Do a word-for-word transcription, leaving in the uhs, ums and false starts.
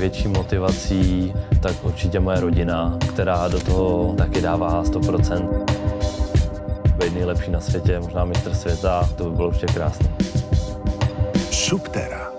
největší motivací, tak určitě moje rodina, která do toho taky dává sto procent. Být nejlepší na světě, možná mistr světa, to by bylo určitě krásné. Subterra.